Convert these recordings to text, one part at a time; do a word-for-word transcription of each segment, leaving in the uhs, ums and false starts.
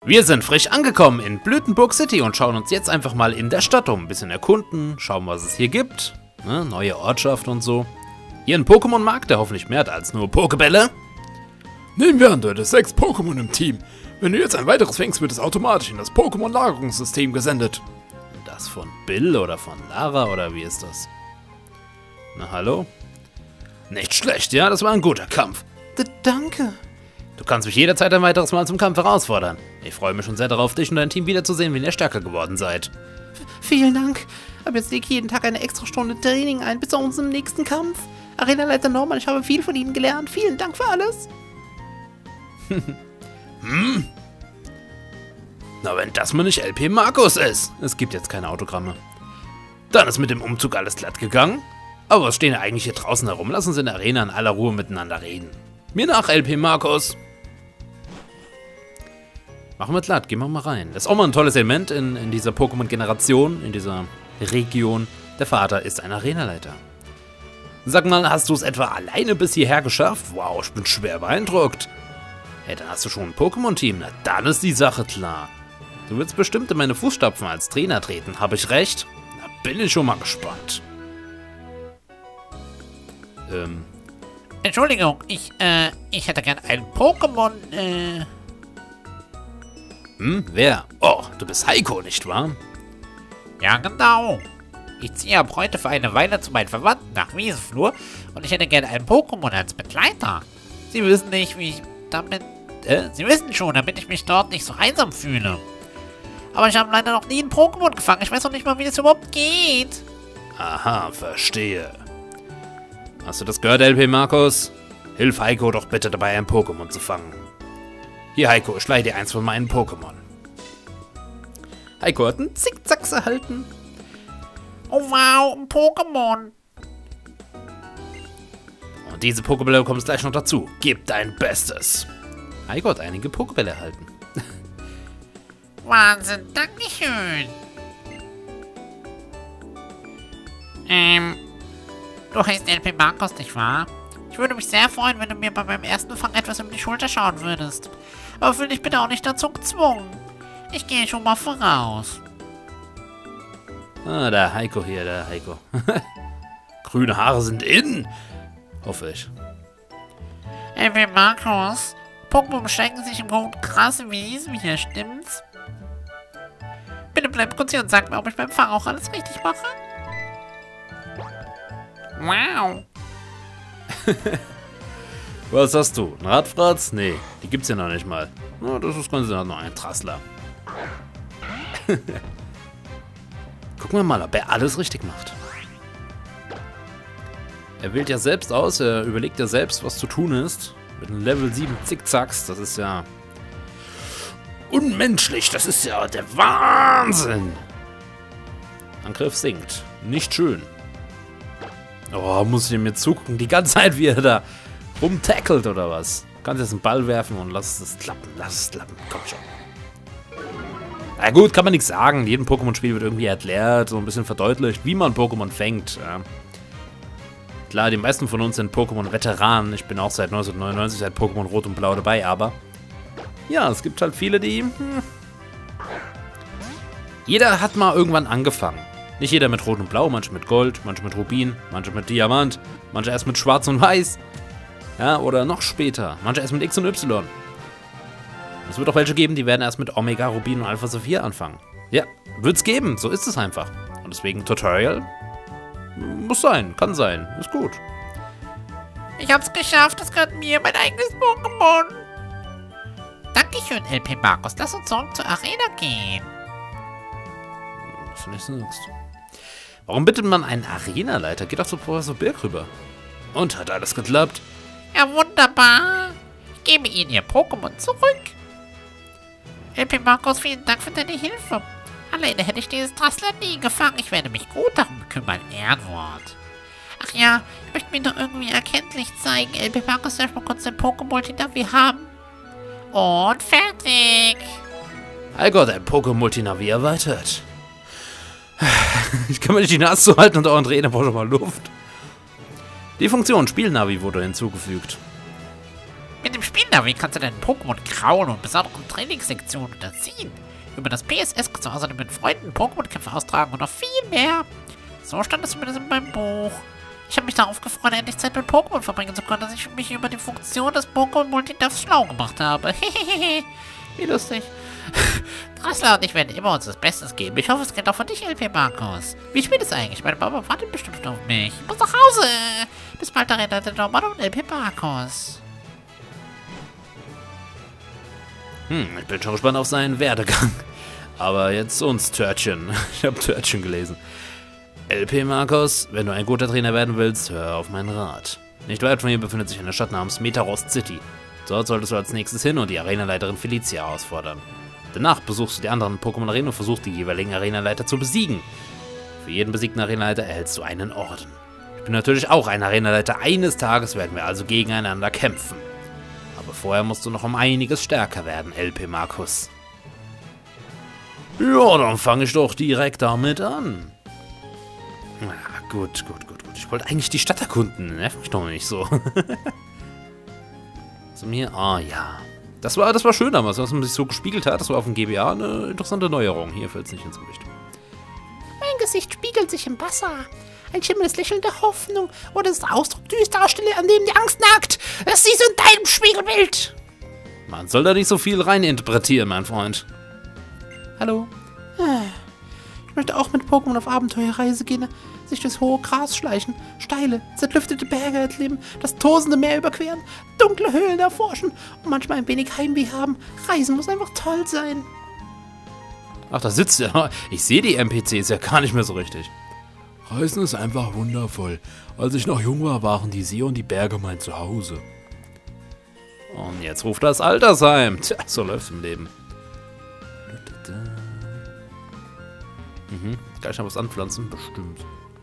Wir sind frisch angekommen in Blütenburg City und schauen uns jetzt einfach mal in der Stadt um. Ein bisschen erkunden, schauen, was es hier gibt. Ne, neue Ortschaft und so. Hier ein Pokémon-Markt, der hoffentlich mehr hat als nur Pokebälle. Nehmen wir an, du hättest sechs Pokémon im Team. Wenn du jetzt ein weiteres fängst, wird es automatisch in das Pokémon-Lagerungssystem gesendet. Das von Bill oder von Lara oder wie ist das? Na hallo? Nicht schlecht, ja, das war ein guter Kampf. D danke. Du kannst mich jederzeit ein weiteres Mal zum Kampf herausfordern. Ich freue mich schon sehr darauf, dich und dein Team wiederzusehen, wenn ihr stärker geworden seid. Vielen Dank. Ab jetzt lege ich jeden Tag eine extra Stunde Training ein, bis zu unserem nächsten Kampf. Arenaleiter Norman, ich habe viel von Ihnen gelernt. Vielen Dank für alles. Hm? Na, wenn das mal nicht L P Markus ist. Es gibt jetzt keine Autogramme. Dann ist mit dem Umzug alles glatt gegangen. Aber was stehen wir eigentlich hier draußen herum? Lass uns in der Arena in aller Ruhe miteinander reden. Mir nach, L P Markus. Machen wir glatt, gehen wir mal rein. Das ist auch mal ein tolles Element in, in dieser Pokémon-Generation, in dieser Region. Der Vater ist ein Arenaleiter. Sag mal, hast du es etwa alleine bis hierher geschafft? Wow, ich bin schwer beeindruckt. Hey, dann hast du schon ein Pokémon-Team. Na, dann ist die Sache klar. Du willst bestimmt in meine Fußstapfen als Trainer treten. Habe ich recht? Da bin ich schon mal gespannt. Ähm. Entschuldigung, ich, äh, ich hätte gern ein Pokémon, äh... Hm, wer? Oh, du bist Heiko, nicht wahr? Ja, genau. Ich ziehe ab heute für eine Weile zu meinen Verwandten nach Wiesenflur und ich hätte gerne ein Pokémon als Begleiter. Sie wissen nicht, wie ich damit... Äh, Sie wissen schon, damit ich mich dort nicht so einsam fühle. Aber ich habe leider noch nie ein Pokémon gefangen. Ich weiß noch nicht mal, wie das überhaupt geht. Aha, verstehe. Hast du das gehört, L P Markus? Hilf Heiko doch bitte dabei, ein Pokémon zu fangen. Hier, Heiko, ich leihe dir eins von meinen Pokémon. Heiko hat einen Zickzacks erhalten. Oh wow, ein Pokémon. Und diese Pokébälle bekommst gleich noch dazu. Gib dein Bestes. Heiko hat einige Pokébälle erhalten. Wahnsinn, dankeschön. Ähm, du heißt L P Markus, nicht wahr? Ich würde mich sehr freuen, wenn du mir bei meinem ersten Fang etwas über die Schulter schauen würdest. Aber fühl dich bitte auch nicht dazu gezwungen. Ich gehe schon mal voraus. Ah, der Heiko hier, der Heiko. Grüne Haare sind in. Hoffe ich. L P Markus, Pokémon beschränken sich im Grunde krasse Wesen hier, stimmt's? Bitte bleib kurz hier und sag mir, ob ich beim Fang auch alles richtig mache. Wow. Was hast du? Ein Radfratz? Nee, die gibt's ja noch nicht mal. Na, das ist ganz noch ein Trassler. Gucken wir mal, ob er alles richtig macht. Er wählt ja selbst aus, er überlegt ja selbst, was zu tun ist. Mit einem Level sieben Zickzacks, das ist ja unmenschlich, das ist ja der Wahnsinn. Angriff sinkt. Nicht schön. Oh, muss ich mir zugucken, die ganze Zeit, wie er da rumtackelt oder was? Kannst jetzt einen Ball werfen und lass es klappen, lass es klappen, komm schon. Na gut, kann man nichts sagen. In jedem Pokémon-Spiel wird irgendwie erklärt, so ein bisschen verdeutlicht, wie man Pokémon fängt. Ja. Klar, die meisten von uns sind Pokémon-Veteranen. Ich bin auch seit neunzehnhundertneunundneunzig seit Pokémon Rot und Blau dabei, aber ja, es gibt halt viele, die... Hm, jeder hat mal irgendwann angefangen. Nicht jeder mit Rot und Blau, manche mit Gold, manche mit Rubin, manche mit Diamant, manche erst mit Schwarz und Weiß. Ja, oder noch später, manche erst mit X und Y. Es wird auch welche geben, die werden erst mit Omega, Rubin und Alpha Saphir anfangen. Ja, wird's geben, so ist es einfach. Und deswegen Tutorial muss sein, kann sein, ist gut. Ich hab's geschafft, das gehört mir, mein eigenes Pokémon. Dankeschön, L P Markus, lass uns zurück zur Arena gehen. Was du nicht sagst. Warum bittet man einen Arenaleiter? Geht doch zu Professor Birk rüber. Und, hat alles geklappt? Ja, wunderbar. Ich gebe Ihnen Ihr Pokémon zurück. L P Markus, vielen Dank für deine Hilfe. Alleine hätte ich dieses Trassler nie gefangen. Ich werde mich gut darum kümmern, Ehrenwort. Ach ja, ich möchte mir doch irgendwie erkenntlich zeigen. L P Markus, darf mal kurz den Pokémon, den wir haben. Und fertig. Heiko hat ein Pokémon-Navi erweitert. Ich kann mir nicht die Nase zuhalten und dauernd reden, aber schon mal Luft. Die Funktion Spielnavi wurde hinzugefügt. Mit dem Spiel Kinder, wie kannst du deinen Pokémon grauen und besonderen Trainingssektionen unterziehen? Über das P S S kannst du außerdem mit Freunden Pokémon-Kämpfe austragen und noch viel mehr. So stand es zumindest in meinem Buch. Ich habe mich darauf gefreut, endlich Zeit mit Pokémon verbringen zu können, dass ich mich über die Funktion des Pokémon-Multitaps schlau gemacht habe. Hehehe, wie lustig. Drassler und ich werden immer uns das Bestes geben. Ich hoffe, es gilt auch für dich, L P Markus. Wie spät ist eigentlich? Meine Mama wartet bestimmt auf mich. Ich muss nach Hause. Bis bald, Arena der Norman und L P Markus. Hm, ich bin schon gespannt auf seinen Werdegang. Aber jetzt uns, Törtchen. Ich habe Törtchen gelesen. L P Markus, wenn du ein guter Trainer werden willst, hör auf meinen Rat. Nicht weit von hier befindet sich eine Stadt namens Metarost City. Dort solltest du als nächstes hin und die Arenaleiterin Felicia herausfordern. Danach besuchst du die anderen Pokémon-Arenen und versuchst die jeweiligen Arenaleiter zu besiegen. Für jeden besiegten Arenaleiter erhältst du einen Orden. Ich bin natürlich auch ein Arenaleiter. Eines Tages werden wir also gegeneinander kämpfen. Aber vorher musst du noch um einiges stärker werden, L P Markus. Ja, dann fange ich doch direkt damit an. Na gut, gut, gut, gut. Ich wollte eigentlich die Stadt erkunden. Nerv mich doch nicht so. So mir, ah ja. Das war, das war schön damals, was man sich so gespiegelt hat. Das war auf dem G B A eine interessante Neuerung. Hier fällt es nicht ins Gewicht. Mein Gesicht spiegelt sich im Wasser. Ein schimmelndes Lächeln der Hoffnung oder das Ausdruck düsterer Stille, an dem die Angst nagt. Das siehst du in deinem Spiegelbild. Man soll da nicht so viel reininterpretieren, mein Freund. Hallo. Ich möchte auch mit Pokémon auf Abenteuerreise gehen, sich durchs hohe Gras schleichen, steile, zerklüftete Berge erklimmen, das tosende Meer überqueren, dunkle Höhlen erforschen und manchmal ein wenig Heimweh haben. Reisen muss einfach toll sein. Ach, da sitzt er. Ich sehe die N P Cs ja gar nicht mehr so richtig. Reisen ist einfach wundervoll. Als ich noch jung war, waren die See und die Berge mein Zuhause. Und jetzt ruft das Altersheim. Tja, so läuft's im Leben. Mhm, gleich noch was anpflanzen, bestimmt.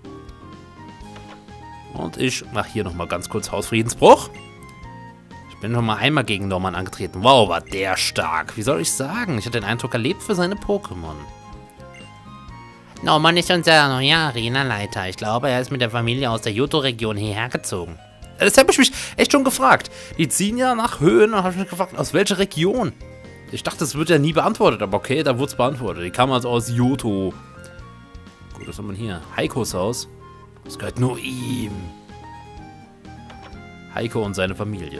Und ich mache hier nochmal ganz kurz Hausfriedensbruch. Ich bin noch mal einmal gegen Norman angetreten. Wow, war der stark. Wie soll ich sagen? Ich hatte den Eindruck, er lebt für seine Pokémon. Norman ist unser neuer Arenaleiter. Ich glaube, er ist mit der Familie aus der Johto-Region hierher gezogen. Das habe ich mich echt schon gefragt. Die ziehen ja nach Höhen und habe ich mich gefragt, aus welcher Region? Ich dachte, das wird ja nie beantwortet, aber okay, da wurde es beantwortet. Die kamen also aus Johto. Gut, was haben wir hier? Heikos Haus. Das gehört nur ihm. Heiko und seine Familie.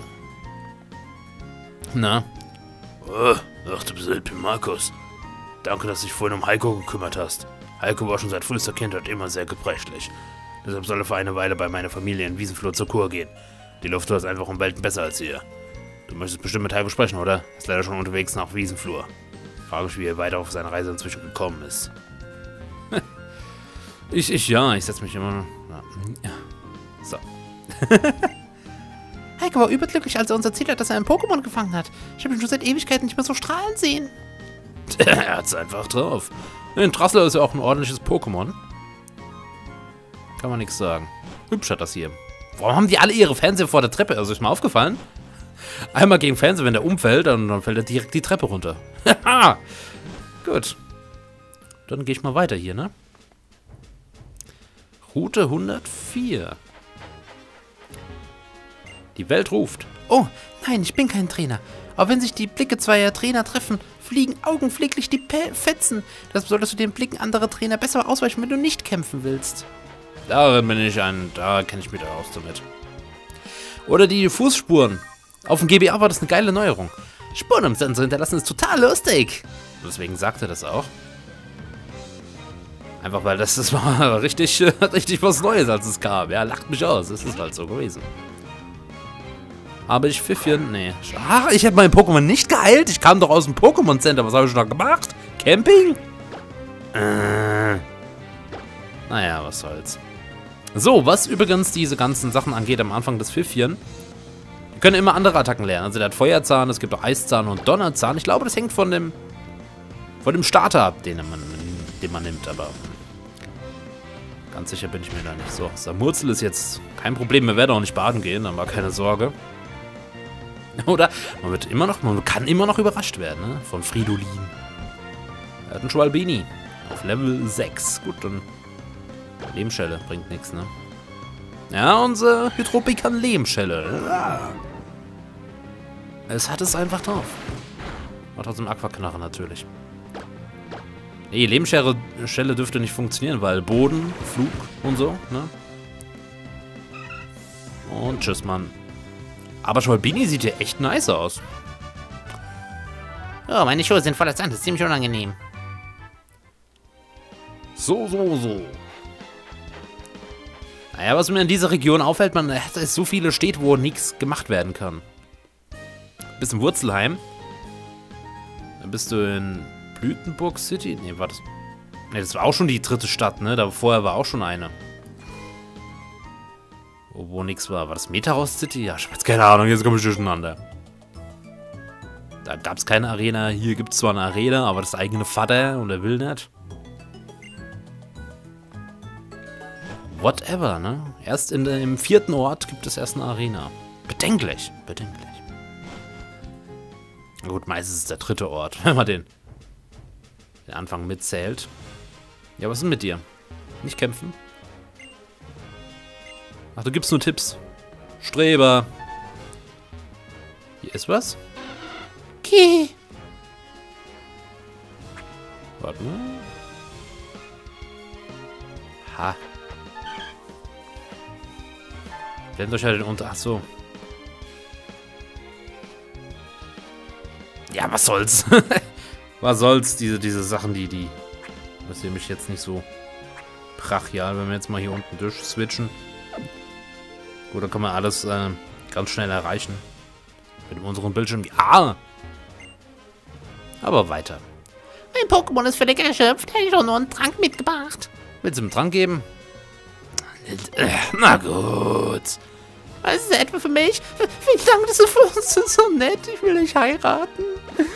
Na? Oh, ach, du bist L P Markus. Danke, dass du dich vorhin um Heiko gekümmert hast. Heiko war schon seit frühester Kindheit immer sehr gebrechlich. Deshalb soll er für eine Weile bei meiner Familie in Wiesenflur zur Kur gehen. Die Luft dort ist einfach um Welten besser als hier. Du möchtest bestimmt mit Heiko sprechen, oder? Ist leider schon unterwegs nach Wiesenflur. Frage mich, wie er weiter auf seine Reise inzwischen gekommen ist. ich, ich, ja, ich setze mich immer... Ja. So. Heiko war überglücklich, als er uns erzählt hat, dass er ein Pokémon gefangen hat. Ich habe ihn schon seit Ewigkeiten nicht mehr so strahlen sehen. Er hat's einfach drauf. Ein Drassler ist ja auch ein ordentliches Pokémon. Kann man nichts sagen. Hübsch hat das hier. Warum haben die alle ihre Fernseher vor der Treppe? Also ist mir aufgefallen. Einmal gegen Fernseher, wenn der umfällt, dann, dann fällt er direkt die Treppe runter. Haha. Gut. Dann gehe ich mal weiter hier, ne? Route hundertvier. Die Welt ruft. Oh, nein, ich bin kein Trainer. Aber wenn sich die Blicke zweier Trainer treffen, fliegen augenblicklich die Pe Fetzen. Deshalb solltest du den Blicken anderer Trainer besser ausweichen, wenn du nicht kämpfen willst. Darin bin ich ein... Da kenne ich mich da aus damit. Oder die Fußspuren. Auf dem G B A war das eine geile Neuerung. Spuren im Sensor hinterlassen ist total lustig. Deswegen sagt er das auch. Einfach weil das, das war richtig, richtig was Neues, als es kam. Ja, lacht mich aus. Es ist halt so gewesen. Aber ich Pfiffchen, nee. Ach, ich habe meinen Pokémon nicht geheilt. Ich kam doch aus dem Pokémon Center. Was habe ich noch gemacht? Camping? Äh. Naja, was soll's. So, was übrigens diese ganzen Sachen angeht am Anfang des Pfiffchen. Wir können immer andere Attacken lernen. Also der hat Feuerzahn, es gibt auch Eiszahn und Donnerzahn. Ich glaube, das hängt von dem von dem Starter ab, den man, den man nimmt. Aber ganz sicher bin ich mir da nicht. So, Samurzel ist jetzt kein Problem. Wir werden auch nicht baden gehen, aber keine Sorge. Oder man wird immer noch, man kann immer noch überrascht werden, ne? Von Fridolin. Er hat einen Schwalbini auf Level sechs. Gut, dann Lehmschelle bringt nichts, ne? Ja, unser Hydropik kann Lehmschelle. Ah. Es hat es einfach drauf. Aber trotzdem Aquaknarre natürlich. Nee, Lebensschere Stelle dürfte nicht funktionieren, weil Boden, Flug und so, ne? Und tschüss, Mann. Aber Schwalbini sieht ja echt nice aus. Oh, meine Schuhe sind voller Sand. Das ist ziemlich unangenehm. So, so, so. Naja, was mir in dieser Region auffällt, man hat so viele Städte, wo nichts gemacht werden kann. Bis in Wurzelheim. Dann bist du in Blütenburg City. Ne, war das... Ne, das war auch schon die dritte Stadt, ne? Da vorher war auch schon eine. Wo, wo nichts war. War das Metaros City? Ja, ich hab jetzt keine Ahnung, jetzt komme ich durcheinander. Da gab es keine Arena. Hier gibt es zwar eine Arena, aber das eigene Vater und er will nicht. Whatever, ne? Erst in, im vierten Ort gibt es erst eine Arena. Bedenklich, bedenklich. Na gut, meistens ist es der dritte Ort, wenn man den, den Anfang mitzählt. Ja, was ist denn mit dir? Nicht kämpfen? Ach, du gibst nur Tipps. Streber. Hier ist was? Okay. Warte mal. Ha. Blendet euch ja den unter... Ach so. Ja, was soll's? Was soll's? Diese, diese Sachen, die, die... Das ist nämlich jetzt nicht so brachial, wenn wir jetzt mal hier unten durch switchen. Gut, dann kann man alles äh, ganz schnell erreichen. Mit unserem Bildschirm. Ah! Aber weiter. Mein Pokémon ist völlig erschöpft. Hätte ich doch nur einen Trank mitgebracht. Willst du ihm einen Trank geben? Na gut. Was ist das etwa für mich? Vielen Dank, das ist für uns so nett. Ich will dich heiraten.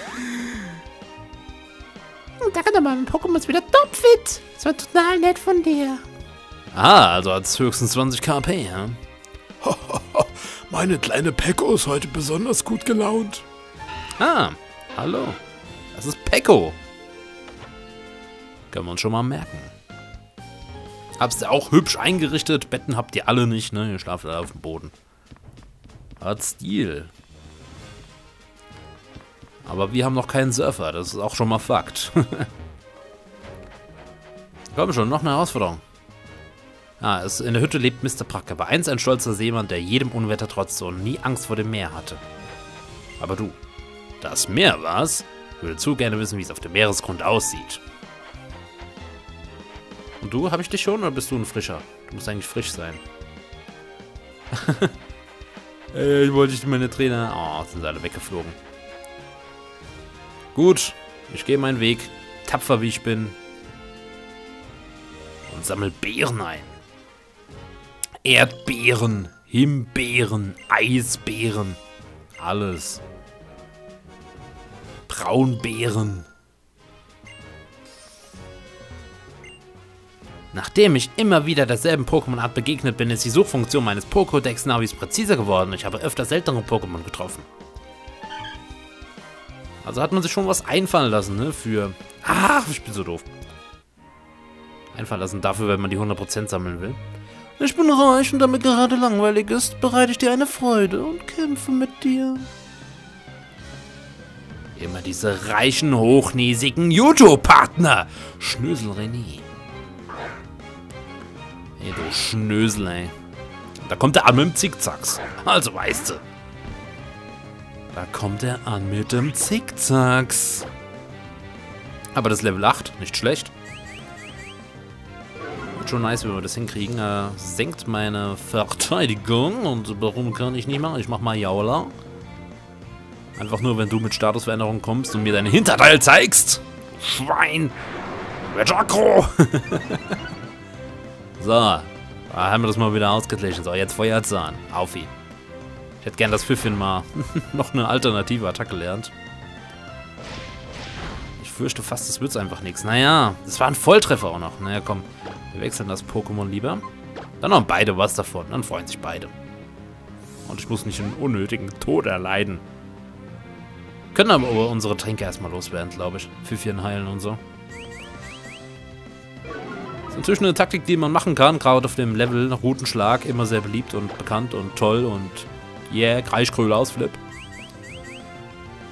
Danke nochmal, mein Pokémon ist wieder topfit. Das war total nett von dir. Ah, also hat es höchstens zwanzig K P, ja? Meine kleine Pecco ist heute besonders gut gelaunt. Ah, hallo. Das ist Pecco. Können wir uns schon mal merken. Hab's ja auch hübsch eingerichtet. Betten habt ihr alle nicht, ne? Ihr schlaft alle auf dem Boden. Hat Stil. Aber wir haben noch keinen Surfer. Das ist auch schon mal Fakt. Komm schon, noch eine Herausforderung. Ah, es, in der Hütte lebt Mister Pracker. War einst ein stolzer Seemann, der jedem Unwetter trotzte und nie Angst vor dem Meer hatte. Aber du, das Meer war's, würde zu gerne wissen, wie es auf dem Meeresgrund aussieht. Und du, habe ich dich schon oder bist du ein Frischer? Du musst eigentlich frisch sein. Ey, ich wollte nicht meine Trainer... Oh, sind sie alle weggeflogen. Gut, ich gehe meinen Weg. Tapfer wie ich bin. Und sammel Beeren ein. Erdbeeren, Himbeeren, Eisbeeren. Alles. Braunbeeren. Nachdem ich immer wieder derselben Pokémon-Art begegnet bin, ist die Suchfunktion meines Pokédex-Navis präziser geworden. Ich habe öfter seltenere Pokémon getroffen. Also hat man sich schon was einfallen lassen, ne? Für... Ach, ich bin so doof. Einfallen lassen dafür, wenn man die hundert Prozent sammeln will. Ich bin reich und da mir gerade langweilig ist, bereite ich dir eine Freude und kämpfe mit dir. Immer diese reichen, hochnäsigen YouTube-Partner. Schnösel René. Ey, du Schnösel, ey. Da kommt er an mit dem Zickzacks. Also weißt du. Da kommt er an mit dem Zickzacks. Aber das Level acht, nicht schlecht. Wird schon nice, wenn wir das hinkriegen. Er senkt meine Verteidigung. Und warum kann ich nicht machen? Ich mach mal Jaula. Einfach nur, wenn du mit Statusveränderung kommst und mir deinen Hinterteil zeigst. Schwein. Aggro. So, da haben wir das mal wieder ausgeglichen. So, jetzt Feuerzahn. Auf ihn. Ich hätte gern das Pfiffchen mal noch eine alternative Attacke lernt. Ich fürchte fast, das wird's einfach nichts. Naja, das war ein Volltreffer auch noch. Naja, komm, wir wechseln das Pokémon lieber. Dann haben beide was davon. Dann freuen sich beide. Und ich muss nicht einen unnötigen Tod erleiden. Können aber unsere Tränke erstmal loswerden, glaube ich. Pfiffchen heilen und so. Das ist natürlich eine Taktik, die man machen kann, gerade auf dem Level Routenschlag, immer sehr beliebt und bekannt und toll und yeah, Kreischkröle Ausflip.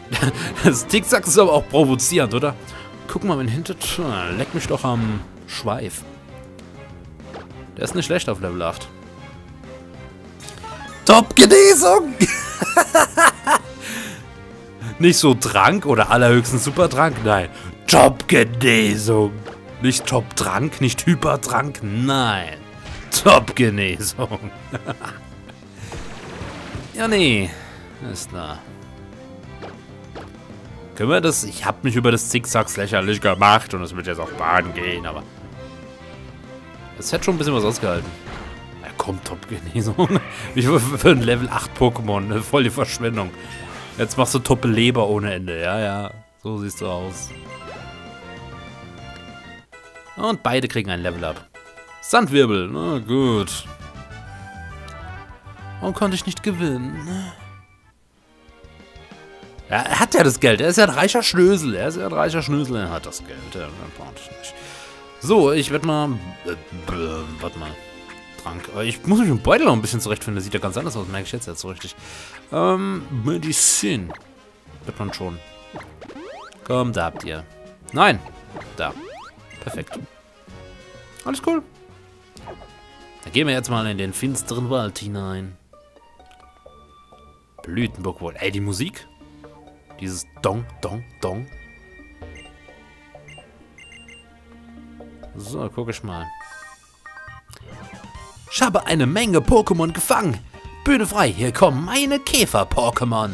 Das Zickzack ist aber auch provozierend, oder? Guck mal, mein Hinter... Leck mich doch am Schweif. Der ist nicht schlecht auf Level acht. Top-Genesung! Nicht so Trank oder allerhöchstens Supertrank, nein. Top-Genesung. Nicht Top-Trank, nicht Hypertrank, nein. Top-Genesung. Ja, nee. Ist klar. Können wir das... Ich habe mich über das Zickzacks lächerlich gemacht und es wird jetzt auch baden gehen, aber... Es hätte schon ein bisschen was ausgehalten. Ja, komm, Top-Genesung. Wie für ein Level acht Pokémon. Voll die Verschwendung. Jetzt machst du Toppe-Leber ohne Ende. Ja, ja. So siehst du aus. Und beide kriegen ein Level-Up. Sandwirbel. Na gut. Warum konnte ich nicht gewinnen? Ja, er hat ja das Geld. Er ist ja ein reicher Schnösel. Er ist ja ein reicher Schnösel. Er hat das Geld. Ja, dann braucht es nicht. So, ich werde mal... Äh, äh, warte mal. Trank. Ich muss mich mit dem Beutel noch ein bisschen zurechtfinden. Der sieht ja ganz anders aus. Merke ich jetzt jetzt so richtig. Ähm, Medizin. Wird man schon. Komm, da habt ihr. Nein. Da. Perfekt. Alles cool. Dann gehen wir jetzt mal in den finsteren Wald hinein. Blütenburgwald. Ey, die Musik. Dieses Dong, Dong, Dong. So, guck ich mal. Ich habe eine Menge Pokémon gefangen. Bühne frei, hier kommen meine Käfer-Pokémon.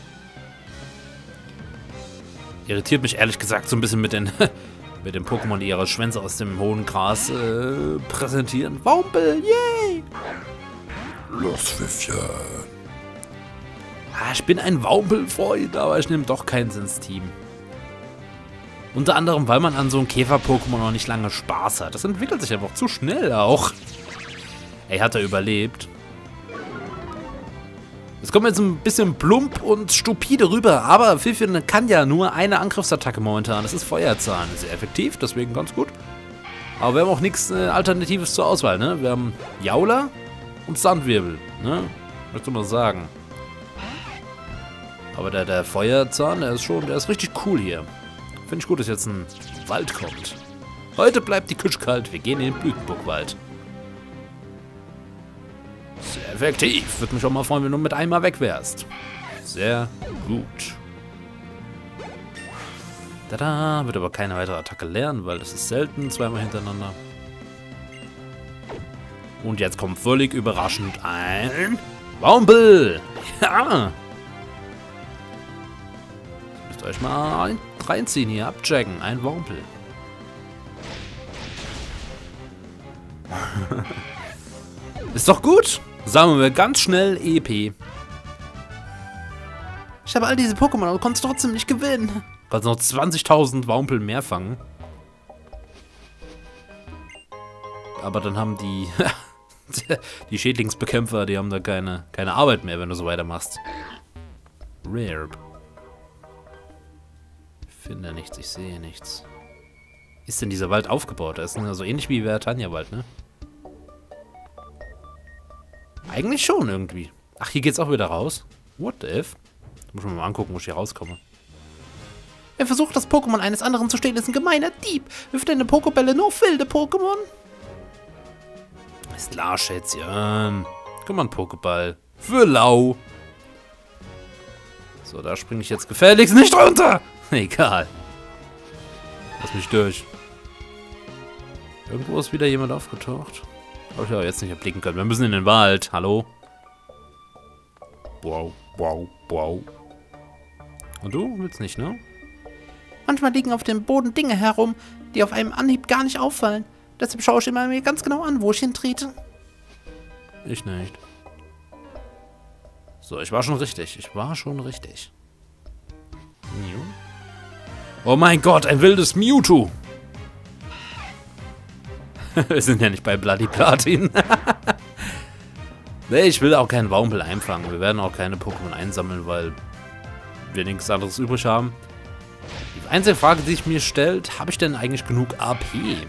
Irritiert mich ehrlich gesagt so ein bisschen mit den mit den Pokémon, die ihre Schwänze aus dem hohen Gras äh, präsentieren. Waumpel, yay! Los, Pfiffchen. Ah, ich bin ein Waumpel-Freund, aber ich nehme doch keins ins Team. Unter anderem, weil man an so einem Käfer-Pokémon noch nicht lange Spaß hat. Das entwickelt sich einfach zu schnell auch. Ey, hat er überlebt. Es kommt jetzt ein bisschen plump und stupide rüber, aber Pfiffchen kann ja nur eine Angriffsattacke momentan. Das ist Feuerzahn. Sehr effektiv, deswegen ganz gut. Aber wir haben auch nichts äh, Alternatives zur Auswahl, ne? Wir haben Jauler und Sandwirbel, ne? Möchte mal sagen. Aber der, der Feuerzahn, der ist schon, der ist richtig cool hier. Finde ich gut, dass jetzt ein Wald kommt. Heute bleibt die Küche kalt, wir gehen in den Blütenburgwald. Sehr effektiv. Würde mich auch mal freuen, wenn du mit einmal weg wärst. Sehr gut. Tada, wird aber keine weitere Attacke lernen, weil das ist selten, zweimal hintereinander. Und jetzt kommt völlig überraschend ein Waumpel. Ja. Müsst ihr euch mal reinziehen hier, abchecken. Ein Waumpel. Ist doch gut. Sammeln wir ganz schnell E P. Ich habe all diese Pokémon, aber konnte trotzdem nicht gewinnen. Kannst noch zwanzigtausend Waumpel mehr fangen. Aber dann haben die die Schädlingsbekämpfer, die haben da keine, keine Arbeit mehr, wenn du so weitermachst. Rare. Ich finde nichts, ich sehe nichts. Ist denn dieser Wald aufgebaut? Das ist ja so ähnlich wie Vertania-Wald, ne? Eigentlich schon irgendwie. Ach, hier geht's auch wieder raus. What the if? Da muss man mal angucken, wo ich hier rauskomme. Wer versucht, das Pokémon eines anderen zu stehlen, ist ein gemeiner Dieb. Wirft deine Pokébälle nur auf wilde Pokémon. Ist klar, Schätzchen. Guck mal, ein Pokéball. Für lau. So, da springe ich jetzt gefälligst nicht runter. Egal. Lass mich durch. Irgendwo ist wieder jemand aufgetaucht. Habe ich aber jetzt nicht erblicken können. Wir müssen in den Wald. Hallo? Wow, wow, wow. Und du willst nicht, ne? Manchmal liegen auf dem Boden Dinge herum, die auf einem Anhieb gar nicht auffallen. Deshalb schaue ich immer mir ganz genau an, wo ich hintrete. Ich nicht. So, ich war schon richtig. Ich war schon richtig. Mew. Oh mein Gott, ein wildes Mewtwo. Wir sind ja nicht bei Bloody Platin. Nee, ich will auch keinen Waumpel einfangen. Wir werden auch keine Pokémon einsammeln, weil wir nichts anderes übrig haben. Die einzige Frage, die sich mir stellt, habe ich denn eigentlich genug A P?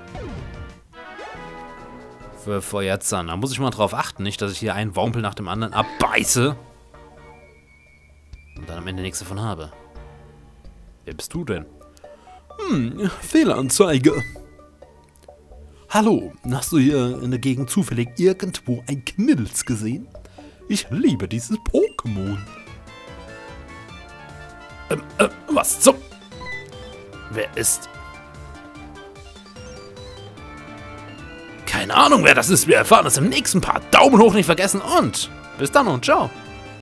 Für Feuerzahn. Da muss ich mal drauf achten, nicht, dass ich hier einen Waumpel nach dem anderen abbeiße. und dann am Ende nichts davon habe. Wer bist du denn? Hm, Fehleranzeige. Hallo, hast du hier in der Gegend zufällig irgendwo ein Knilz gesehen? Ich liebe dieses Pokémon. Ähm, äh, was zum... Wer ist... Keine Ahnung, wer das ist. Wir erfahren es im nächsten Part. Daumen hoch nicht vergessen und bis dann und ciao.